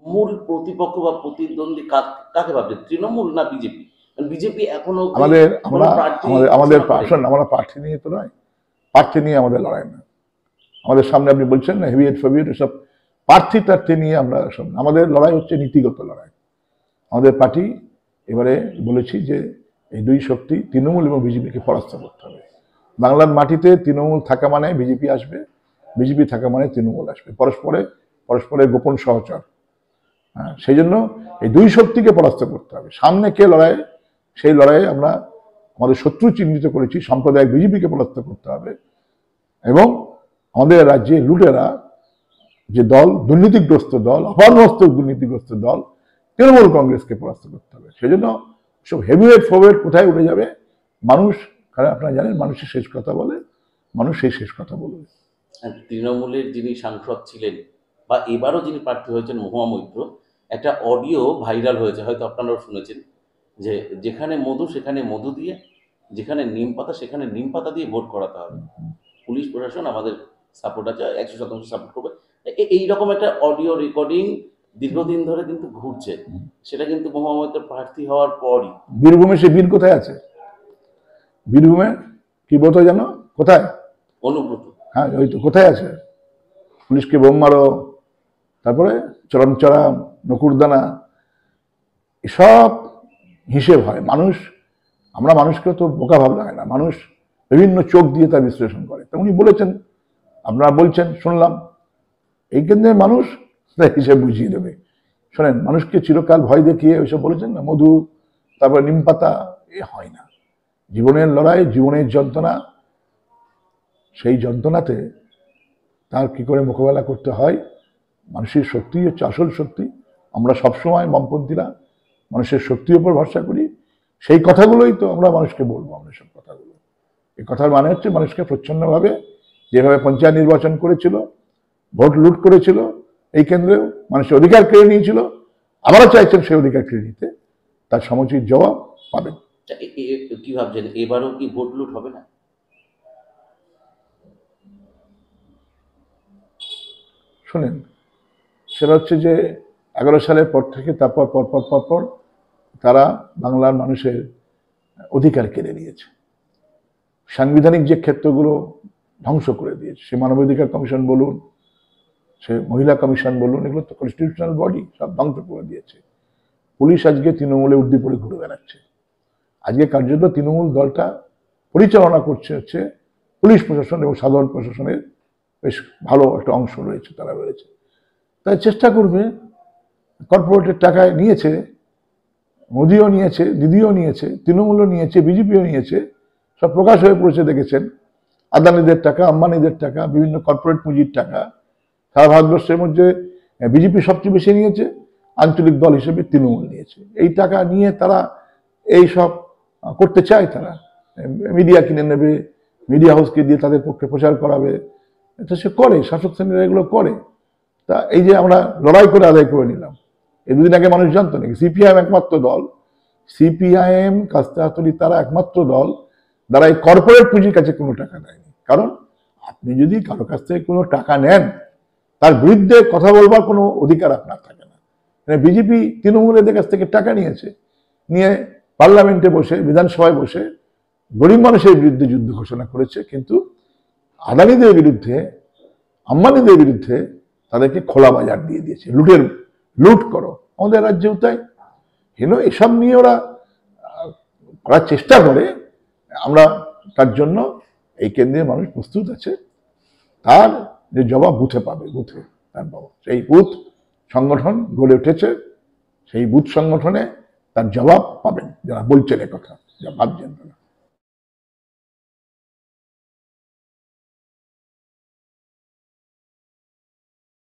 মূল প্রতিপক্ষ বা প্রতিদ্বন্দ্বী কাকে ভাবছেন, তৃণমূল না বিজেপি? বিজেপি এখনো আমরা প্রার্থী নিয়ে তো নয়, প্রার্থী নিয়ে আমাদের লড়াই না। আমাদের সামনে আপনি বলছেন না হেভিয়েট ফেভিয়েট এসব প্রার্থী নিয়ে আমরা, আমাদের লড়াই হচ্ছে নীতিগত লড়াই। আমাদের পার্টি এবারে বলেছি যে এই দুই শক্তি তৃণমূল এবং বিজেপিকে পরাস্ত করতে হবে। বাংলার মাটিতে তৃণমূল থাকা মানে বিজেপি আসবে, বিজেপি থাকা মানে তৃণমূল আসবে, পরস্পরের গোপন সহচর। হ্যাঁ, সেই জন্য এই দুই শক্তিকে পরাস্ত করতে হবে। সামনে কে লড়াই, সেই লড়াইয়ে আমরা আমাদের শত্রু চিহ্নিত করেছি, সাম্প্রদায়িক বিজেপিকে পরাস্ত করতে হবে এবং আমাদের রাজ্যে লুটেরা যে দল, দুর্নীতিগ্রস্ত দল, অপর্ণস্ত দুর্নীতিগ্রস্ত দল তৃণমূল কংগ্রেসকে পরাস্ত করতে হবে। সেজন্য সব হেভিওয়েট ফরওয়েট কোথায় উঠে যাবে, মানুষ, কারণ আপনারা জানেন মানুষের শেষ কথা বলে, মানুষ সেই শেষ কথা বলবে। তৃণমূলের যিনি সাংসদ ছিলেন বা এবারও যিনি প্রার্থী হয়েছেন মহুয়া মৈত্র, একটা অডিও ভাইরাল হয়েছে, হয়তো আপনারাও শুনেছেন, যে যেখানে মধু সেখানে মধু দিয়ে, যেখানে নিম পাতা সেখানে নিম পাতা দিয়ে ভোট করাতে হবে। পুলিশ প্রশাসন আমাদের সাপোর্ট আছে, 100% সাপোর্ট করবে। এইরকম একটা অডিও রেকর্ডিং দীর্ঘদিন ধরে কিন্তু ঘুরছে, সেটা কিন্তু মহুয়া মৈত্র প্রার্থী হওয়ার পরই। বীরভূমে সে বিল কোথায় আছে? বীরভূমে কি বলতো জানো কোথায়? অনুব্রত। হ্যাঁ, ওই তো কোথায় আছে? পুলিশকে বোম মারো, তারপরে চরম নকুরদানা, এসব হিসেব হয়। মানুষ, আমরা মানুষকে তো বোকা ভাবলে হয় না, মানুষ বিভিন্ন চোখ দিয়ে তার বিশ্লেষণ করে। তো উনি বলেছেন, আপনারা বলছেন, শুনলাম, এই কেন্দ্রের মানুষ তার হিসেব বুঝিয়ে দেবে। শোনেন, মানুষকে চিরকাল ভয় দেখিয়ে ওইসব বলেছেন না, মধু তারপরে নিম পাতা, এ হয় না। জীবনের লড়াই, জীবনের যন্ত্রণা, সেই যন্ত্রণাতে তার কি করে মোকাবেলা করতে হয়, মানুষের শক্তি হচ্ছে আসল শক্তি। আমরা সবসময় বামপন্থীরা মানুষের শক্তির উপর ভরসা করি, সেই কথাগুলোই তো আমরা মানুষকে বলবো। আমরা সব কথাগুলো, এই কথার মানে হচ্ছে মানুষকে প্রচ্ছন্নভাবে, যেভাবে পঞ্চায়েত নির্বাচন করেছিল, ভোট লুট করেছিল, এই কেন্দ্রেও মানুষের অধিকার কেড়ে নিয়েছিল, আবারও চাইছেন সেই অধিকার কেড়ে নিতে, তার সমুচিত জবাব পাবেন। কি ভাবছেন, এবারও কি ভোট লুট হবে না? শোনেন, সেটা হচ্ছে যে 11 সালের পর থেকে পরপর তারা বাংলার মানুষের অধিকার কেড়ে নিয়েছে, সাংবিধানিক যে ক্ষেত্রগুলো ধ্বংস করে দিয়েছে। সে মানবাধিকার কমিশন বলুন, সে মহিলা কমিশন বলুন, এগুলো তো কনস্টিটিউশনাল বডি, সব ধ্বংস করে দিয়েছে। পুলিশ আজকে তৃণমূলে উর্দি পরে ঘুরে বেড়াচ্ছে। আজকে কার্যত তৃণমূল দলটা পরিচালনা করছে হচ্ছে পুলিশ প্রশাসন এবং সাধারণ প্রশাসনের বেশ ভালো একটা অংশ রয়েছে, তারা রয়েছে। তাই চেষ্টা করবে, কর্পোরেটের টাকায় নিয়েছে, মোদিও নিয়েছে, দিদিও নিয়েছে, তৃণমূলও নিয়েছে, বিজেপিও নিয়েছে, সব প্রকাশ হয়ে পড়েছে, দেখেছেন। আদানিদের টাকা, আম্বানিদের টাকা, বিভিন্ন কর্পোরেট পুঁজির টাকা সারা ভারতবর্ষের মধ্যে বিজেপি সবচেয়ে বেশি নিয়েছে, আঞ্চলিক দল হিসেবে তৃণমূল নিয়েছে। এই টাকা নিয়ে তারা এই সব করতে চায়, তারা মিডিয়া কিনে নেবে, মিডিয়া হাউসকে দিয়ে তাদের পক্ষে প্রচার করাবে, এটা সে করে, শাসক শ্রেণীরা এগুলো করে। তা এই যে আমরা লড়াই করে আদায় করে নিলাম, এই দুদিন আগে মানুষ জানতো নাকি সিপিআইএম একমাত্র দল, সিপিআইএম কাস্তাতলি তারা একমাত্র দল যারা এই কর্পোরেট পুঁজির কাছে কোনো টাকা দেয়নি। কারণ আপনি যদি কারো কাছ থেকে কোনো টাকা নেন, তার বিরুদ্ধে কথা বলবার কোনো অধিকার আপনার থাকে না। মানে বিজেপি তৃণমূলের কাছ থেকে টাকা নিয়েছে, নিয়ে পার্লামেন্টে বসে, বিধানসভায় বসে গরিব মানুষের বিরুদ্ধে যুদ্ধ ঘোষণা করেছে, কিন্তু আদানিদের বিরুদ্ধে, আম্বানিদের বিরুদ্ধে তাদেরকে খোলা বাজার দিয়ে দিয়েছে, লুট করো। আমাদের রাজ্যেও তাই, এসব নিয়ে ওরা করার চেষ্টা করে। আমরা তার জন্য এই কেন্দ্রের মানুষ প্রস্তুত আছে, তার যে জবাব বুথে পাবে, বুথে তার বাবা, সেই বুথ সংগঠন গড়ে উঠেছে, সেই বুথ সংগঠনে তার জবাব পাবেন যারা বলছেন একথা, যা ভাবছেন তারা।